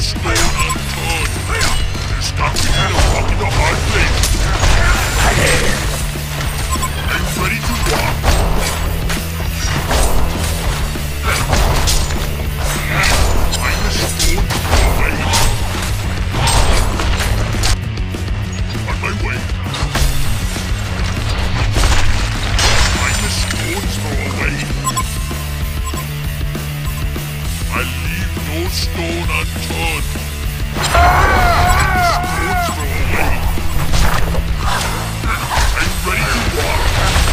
stone unturned. There's nothing in a rock in the hard place. Are you ready to rock? I'm a stone throw away. On my way. I'm a stone's throw away. I leave no stone unturned. I'm a stone's throw away. Are you ready to walk?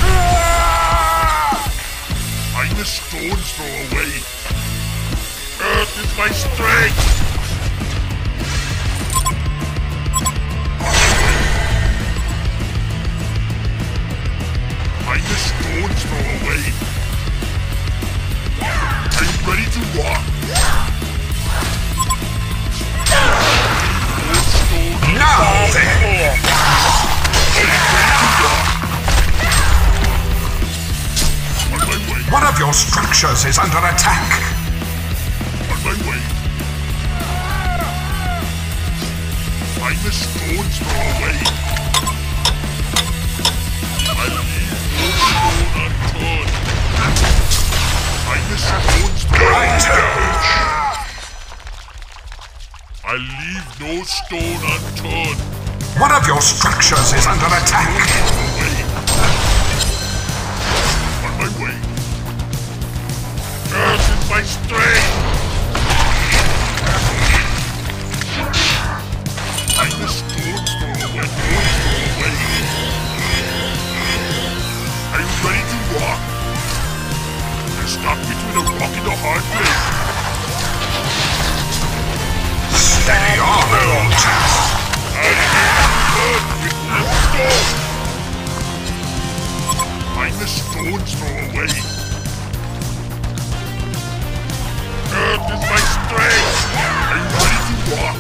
I'm a stone's throw away. Earth is my strength. I'm a stone's throw away. Are you ready to walk? Now then! One of your structures is under attack. On my way. I'm a stone's throw away. I leave no stone unturned. I'm a stone's throw away. I leave no stone unturned. One of your structures is under attack. On my way. Earth is my strength. I'm a stone's throw away. Are you ready to walk? You're stuck between a rock and a hard place. Steady on, old chap. I'm a stone's throw away. Earth is my strength. Are you ready to walk?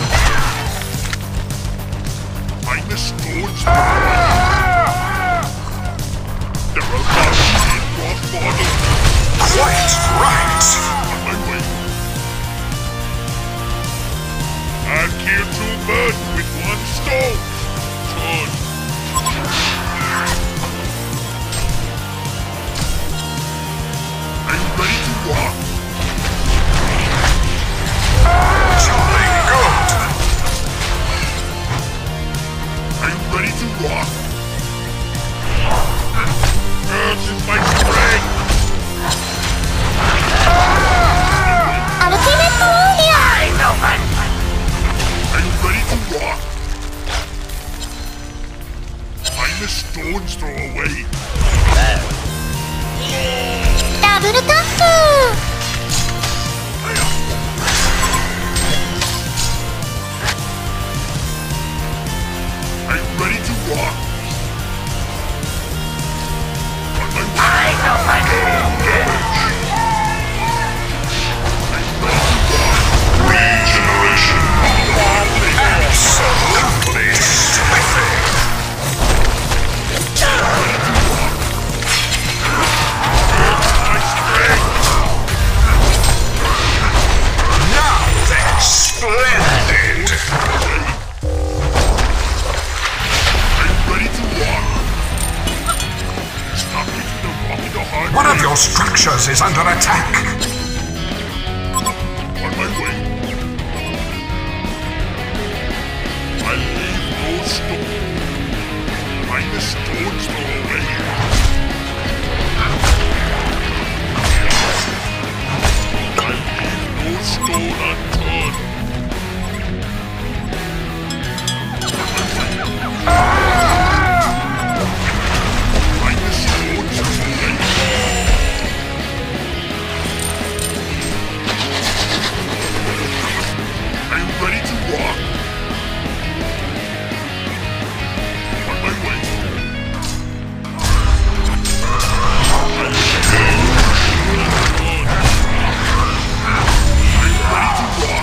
I'm a stone's throw away. There are thousands in rock bottom. Quite right. On my way. I'll kill two birds with one stone. Turn. Are you ready to walk? Jolly good. Are you ready to walk? Earth is my strength. Ultimate warrior! Are you ready to walk? I'm a stone's throw away. Double tap! Are you ready to walk? On my way. Regeneration. Absolutely terrific. My strength. Now then, splendid. Are you ready to walk? Stop between the rock and the hard One of place. your structures is under attack. On my way. I leave no stone. I'm a stone's throw away. I leave no stone unturned. I'm a stone's throw away. Are you ready to walk? On my way. Are you ready to walk?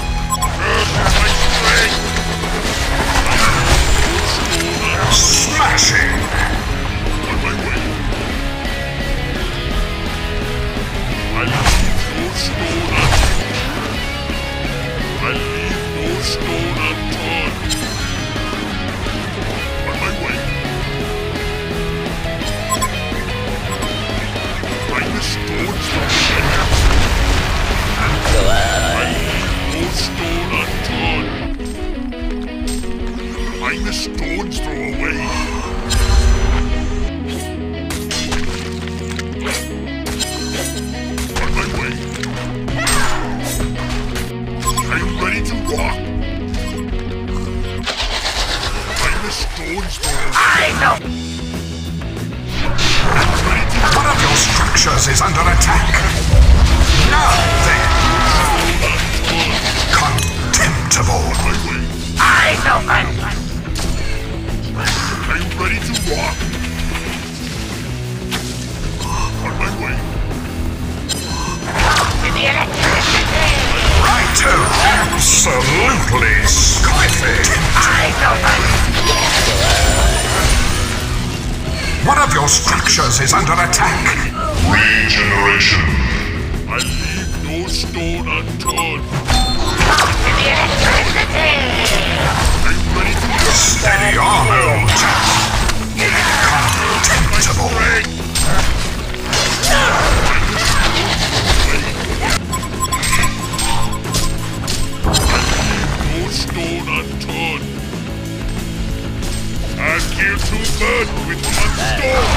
Absolutely spiffy. One of your structures is under attack. Regeneration. I leave no stone unturned. Are you ready to go? Steady on, old chap. Contemptible. No stone unturned. I'll kill two birds with one stone.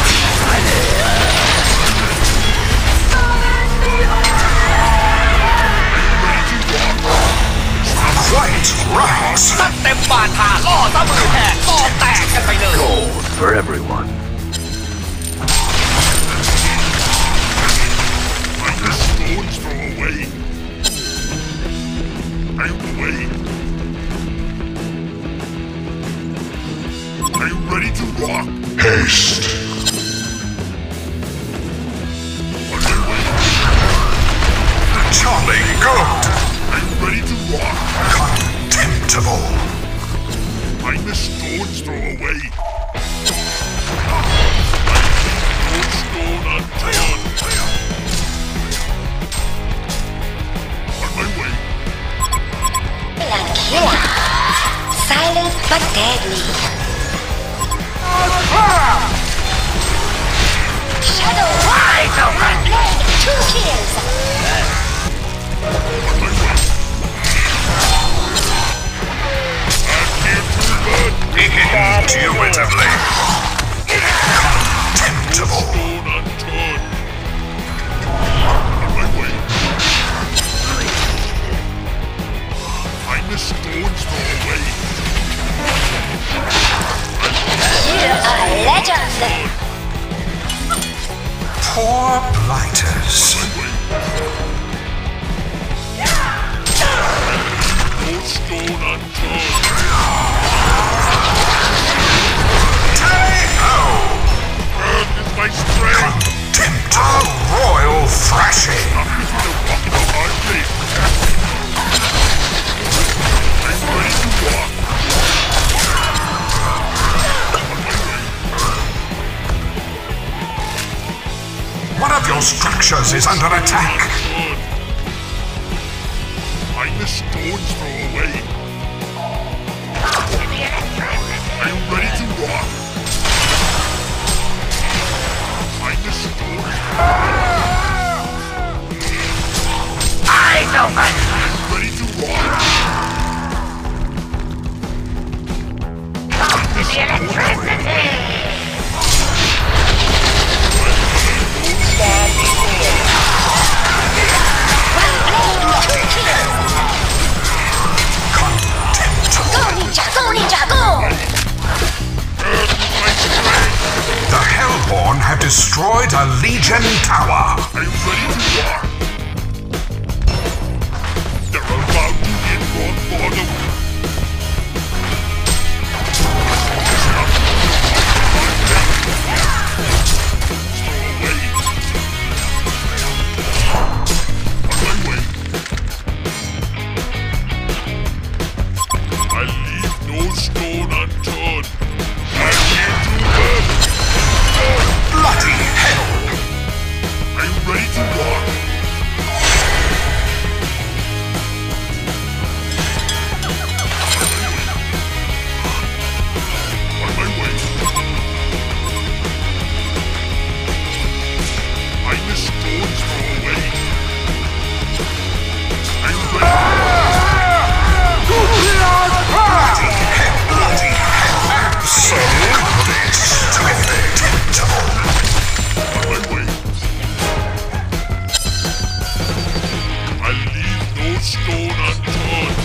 Quite right. ซัดเต็มบาทาล่อซะมือแหกล่อแตกกันไปเลย Gold for everyone. Like the stones throw away. Are you away? Are you ready to rock? Haste. On my way. Jolly good. Are you ready to rock? Contemptible. Find the stones throw away. No stone unturned. On my way. Blood killer. Silent but deadly. Shadow Wide Open. Two kills. On my way. I'll kill two birds. Intuitively. Contemptible. Stone unturned. On my way. Find the stones throw away. You are a legend. Poor blighters. On my way. No stone unturned. Tally-ho! Earth is my strength. Contemptible. A royal thrashing. I'm between a rock and a hard place. Are you ready to walk? On my way. One of your structures is under attack. Turn. Find the stones throw away. Are you ready to walk? Find the stones. Eyes open. Ready to walk. Find the stones. Contemptible. Go ninja, go ninja, go! Earth is my strength. The Hellborn have destroyed a Legion tower. Are you ready to walk? They're about to get on bottom. On my way. I leave no stone unturned. I kill two birds. Bloody hell. Are you ready to walk? On my way. Find the stones throw away. Are you ready? Bloody hell. Absolutely contemptible. On my way. I leave no stone unturned.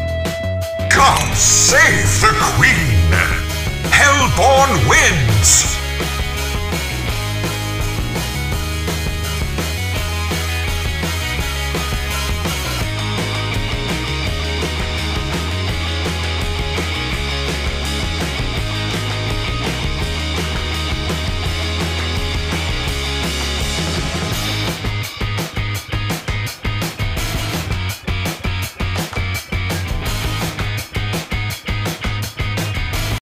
Come save the Queen. Hellborn wins.